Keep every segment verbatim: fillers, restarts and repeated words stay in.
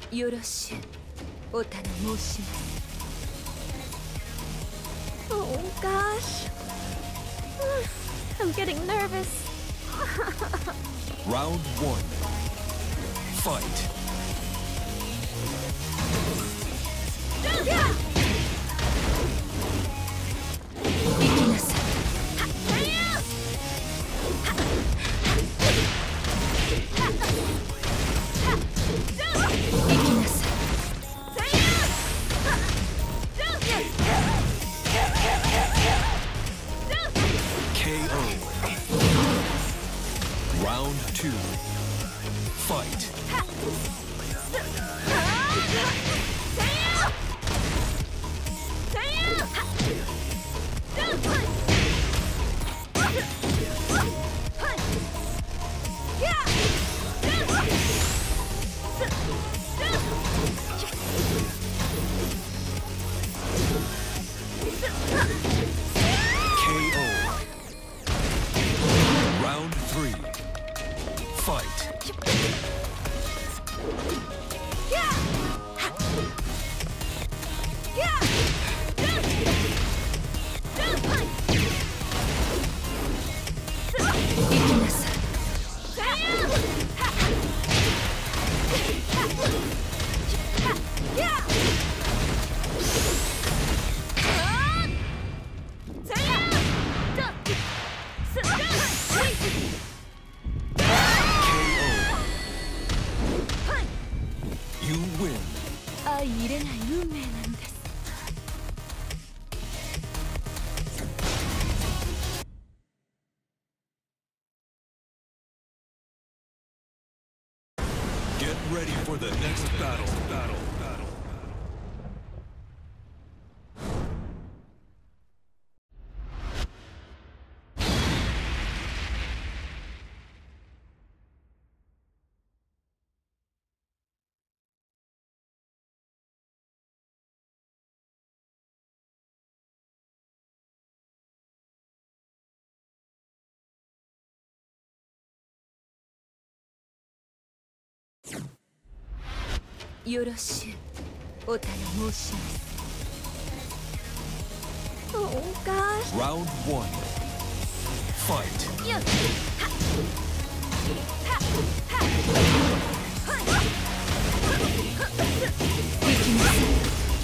よろしゅうお頼申します。 Oh gosh. I'm getting nervous. Round one. Fight. Yeah. 行きなさい。行きなさい。 K O. Round two. Fight. K O. Round three. Fight. You win. 相入れない運命なのです。 Get ready for the next battle. Battle. Battle. Battle. よろしゅうお頼申します。 Oh gosh. Round one. Fight. Yeah. 行きなさい。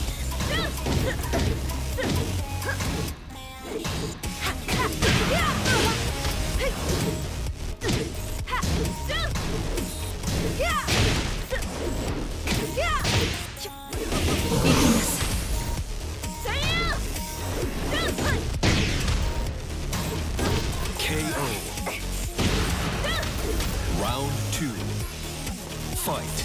K O. Round two. Fight.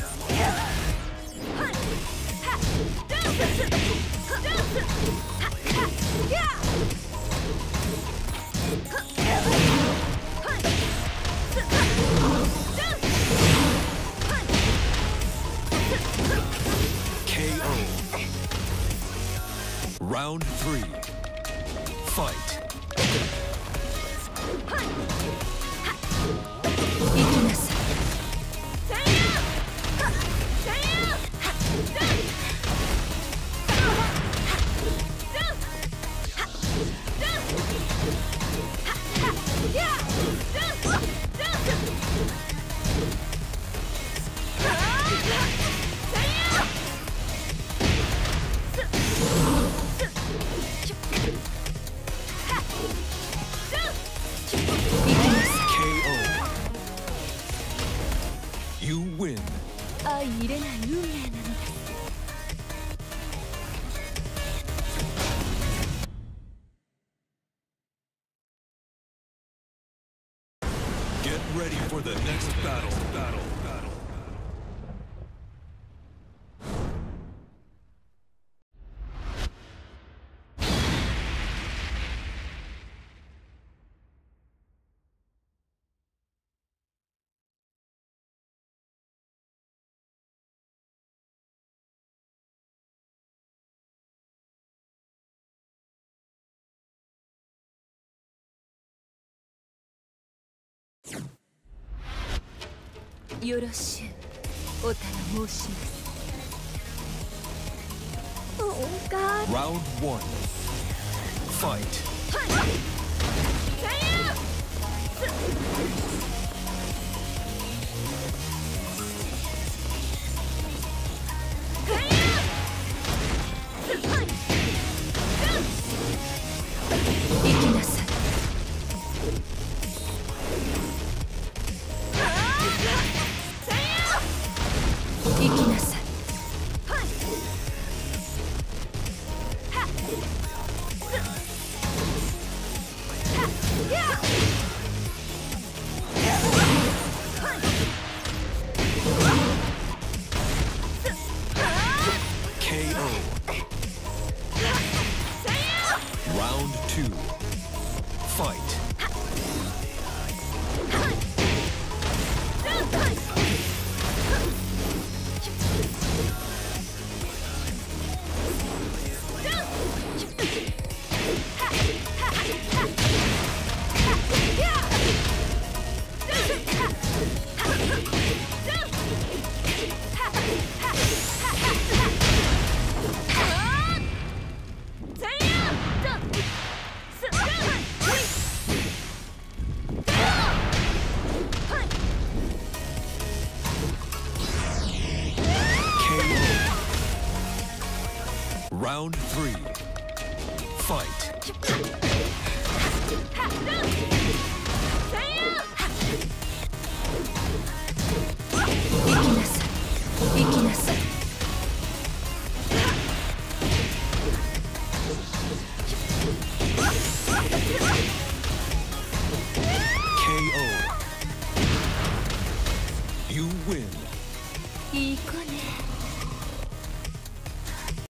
K O. Round three. Fight. 行きなさい。 K O. You win. 相入れない運命なのです。 Get ready for the next battle. Battle. Battle. よろしゅうお頼申します。 Oh God. Round one. Fight. K O. Round two. Fight. Round three. Fight. K O. You win. いい子ね。